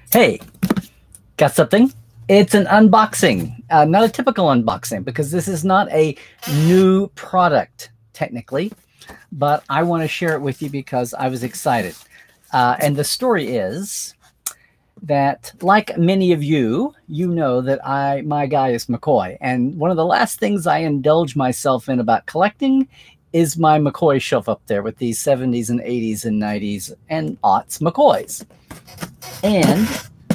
Hey, got something? It's an unboxing, not a typical unboxing because this is not a new product technically, but I want to share it with you because I was excited. And the story is that, like many of you, you know that my guy is McCoy. And one of the last things I indulge myself in about collecting is my McCoy shelf up there with these 70s and 80s and 90s and aughts McCoys. And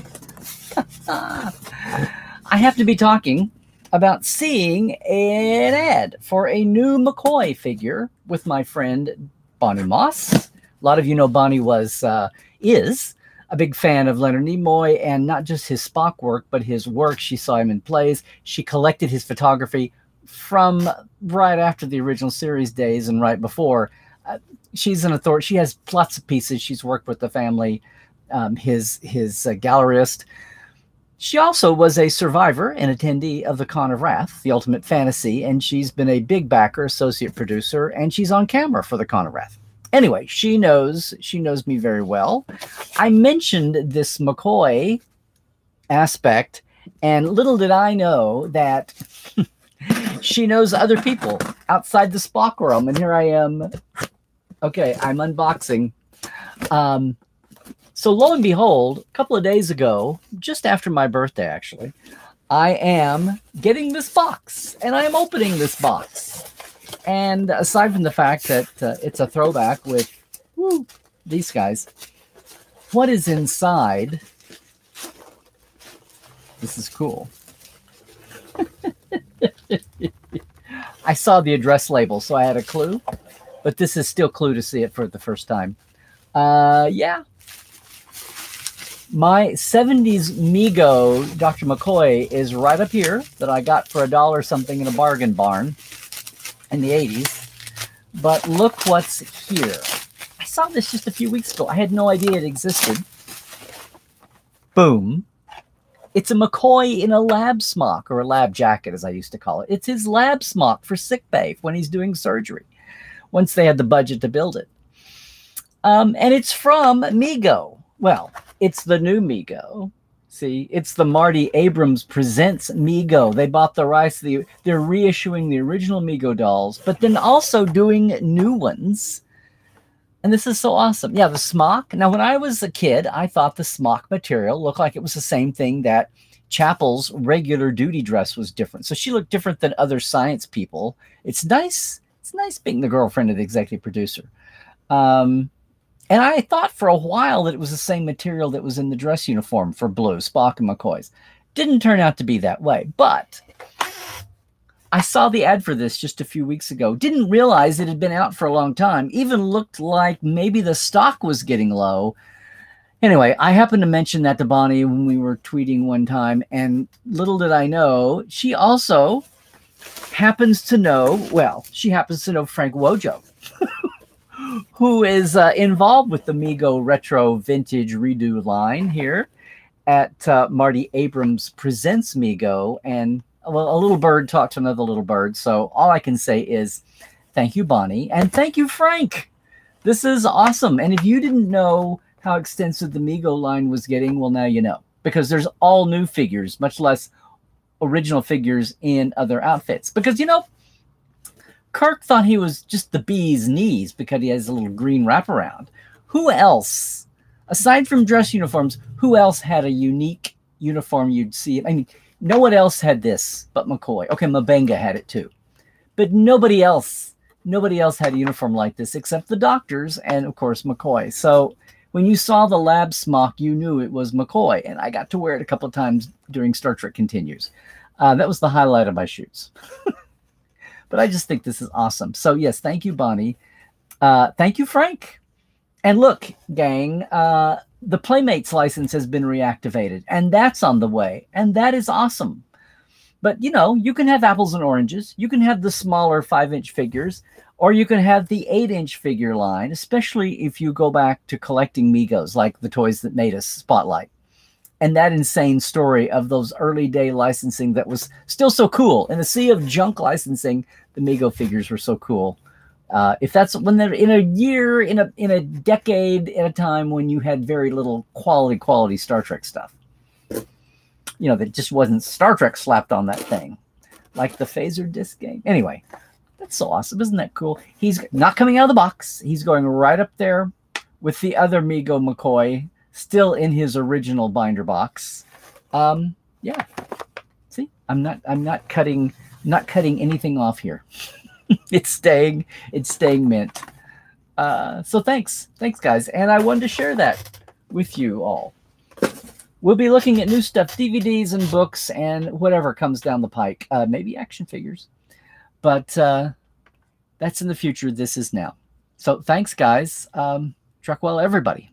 I have to be talking about seeing an ad for a new McCoy figure with my friend Bonnie Moss. A lot of you know Bonnie is a big fan of Leonard Nimoy, and not just his Spock work, but his work. She saw him in plays. She collected his photography from right after the original series days and right before. She's an authority. She has lots of pieces. She's worked with the family, his gallerist. She also was a survivor and attendee of the Con of Wrath, the Ultimate Fantasy, and she's been a big backer, associate producer, and she's on camera for the Con of Wrath. Anyway, she knows me very well. I mentioned this McCoy aspect, and little did I know that she knows other people outside the Spock realm. And here I am. Okay, I'm unboxing. So lo and behold, a couple of days ago, just after my birthday, actually, I am getting this box, and I am opening this box. And aside from the fact that it's a throwback with these guys, what is inside? This is cool. I saw the address label, so I had a clue, but this is still clue to see it for the first time. Yeah. My 70s Mego Dr. McCoy is right up here that I got for $1 something in a bargain barn in the 80s. But look what's here. I saw this just a few weeks ago. I had no idea it existed. Boom. It's a McCoy in a lab smock, or a lab jacket, as I used to call it. It's his lab smock for sickbay when he's doing surgery, once they had the budget to build it. And it's from Mego. Well, it's the new Mego. See, it's the Marty Abrams Presents Mego. They bought the rights. They're reissuing the original Mego dolls, but then also doing new ones. And this is so awesome. Yeah, the smock. Now, when I was a kid, I thought the smock material looked like it was the same thing that Chapel's regular duty dress was different. So she looked different than other science people. It's nice. It's nice being the girlfriend of the executive producer. And I thought for a while that it was the same material that was in the dress uniform for Blue, Spock, and McCoy's. Didn't turn out to be that way, but I saw the ad for this just a few weeks ago. Didn't realize it had been out for a long time. Even looked like maybe the stock was getting low. Anyway, I happened to mention that to Bonnie when we were tweeting one time, and little did I know, she also happens to know, well, she happens to know Frank Wojo, who is involved with the Mego Retro Vintage Redo line here at Marty Abrams Presents Mego. And a little bird talked to another little bird. So all I can say is thank you, Bonnie, and thank you, Frank. This is awesome. And if you didn't know how extensive the Mego line was getting, well, now you know, because there's all new figures, much less original figures in other outfits. Because, you know, Kirk thought he was just the bee's knees because he has a little green wraparound. Who else, aside from dress uniforms, who else had a unique uniform you'd see? I mean, no one else had this but McCoy. Okay, Mabenga had it too. But nobody else had a uniform like this except the doctors and, of course, McCoy. So when you saw the lab smock, you knew it was McCoy. And I got to wear it a couple of times during Star Trek Continues. That was the highlight of my shoots. But I just think this is awesome. So, yes, thank you, Bonnie. Thank you, Frank. And look, gang, the Playmates license has been reactivated, and that's on the way, and that is awesome. But, you know, you can have apples and oranges. You can have the smaller 5-inch figures, or you can have the 8-inch figure line, especially if you go back to collecting Megos, like the Toys That Made Us Spotlight. And that insane story of those early day licensing that was still so cool. In a sea of junk licensing, the Mego figures were so cool. If that's when they're in a year, in a decade at a time when you had very little quality Star Trek stuff, you know, that just wasn't Star Trek slapped on that thing, like the phaser disc game. Anyway, that's so awesome. Isn't that cool? He's not coming out of the box. He's going right up there with the other Mego McCoy, still in his original binder box. Yeah. See, I'm not cutting anything off here. It's staying mint. So thanks guys, and I wanted to share that with you all. We'll be looking at new stuff, DVDs and books and whatever comes down the pike. Maybe action figures, but that's in the future. This is now. So thanks guys. Truck well, everybody.